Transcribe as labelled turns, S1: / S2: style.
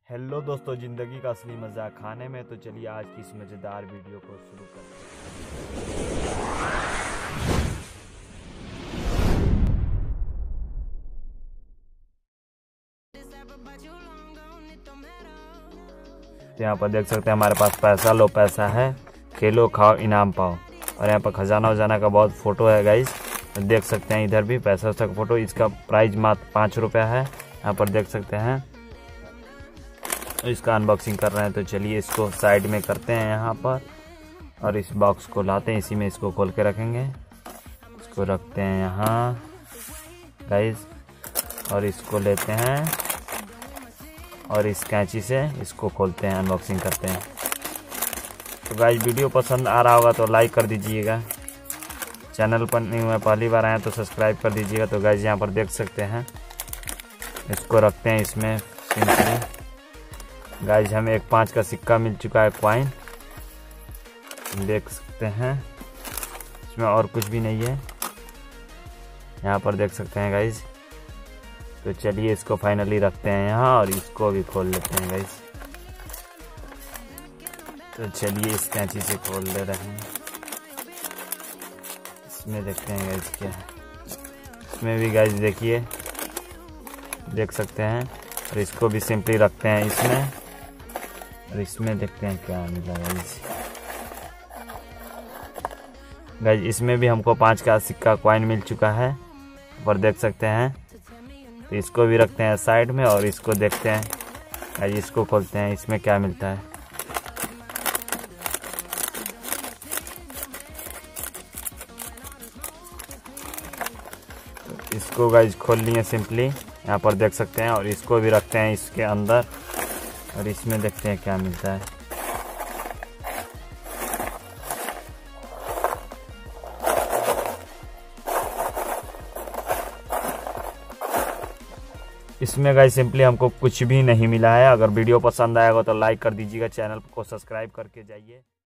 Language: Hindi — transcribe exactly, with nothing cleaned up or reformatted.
S1: हेलो दोस्तों, ज़िंदगी का असली मज़ा खाने में। तो चलिए आज की इस मज़ेदार वीडियो को शुरू करते हैं। यहाँ पर देख सकते हैं हमारे पास पैसा लो पैसा है, खेलो खाओ इनाम पाओ। और यहाँ पर खजाना वजाना का बहुत फ़ोटो है गाइस, देख सकते हैं। इधर भी पैसा वैसा का फ़ोटो, इसका प्राइस मात्र पाँच रुपया है। यहाँ पर देख सकते हैं इसका अनबॉक्सिंग कर रहे हैं। तो चलिए इसको साइड में करते हैं यहाँ पर, और इस बॉक्स को लाते हैं, इसी में इसको खोल के रखेंगे। इसको रखते हैं यहाँ गाइस, और इसको लेते हैं और इस कैंची से इसको खोलते हैं, अनबॉक्सिंग करते हैं। तो गाइस वीडियो पसंद आ रहा होगा तो लाइक कर दीजिएगा, चैनल पर नहीं हुआ पहली बार आए तो सब्सक्राइब कर दीजिएगा। तो गाइस यहाँ पर देख सकते हैं इसको रखते हैं इसमें सिंपली। गाइस हमें एक पाँच का सिक्का मिल चुका है, कॉइन देख सकते हैं, इसमें और कुछ भी नहीं है यहाँ पर देख सकते हैं गाइस। तो चलिए इसको फाइनली रखते हैं यहाँ, और इसको भी खोल लेते हैं गाइस। तो चलिए इस कैंची से खोल ले रहे हैं, इसमें देखते हैं गाइस क्या है। इसमें भी गाइस देखिए देख सकते हैं, और इसको भी सिंपली रखते हैं इसमें, और इसमें देखते हैं क्या मिला गाइस। गाइस इसमें भी हमको पाँच का सिक्का कॉइन मिल चुका है, ऊपर देख सकते हैं। तो इसको भी रखते हैं साइड में, और इसको देखते हैं गाइस, इसको खोलते हैं, इसमें क्या मिलता है। तो इसको गाइस खोल लिए सिंपली, यहाँ पर देख सकते हैं, और इसको भी रखते हैं इसके अंदर, और इसमें देखते हैं क्या मिलता है। इसमें गाइस सिंपली हमको कुछ भी नहीं मिला है। अगर वीडियो पसंद आएगा तो लाइक कर दीजिएगा, चैनल को सब्सक्राइब करके जाइए।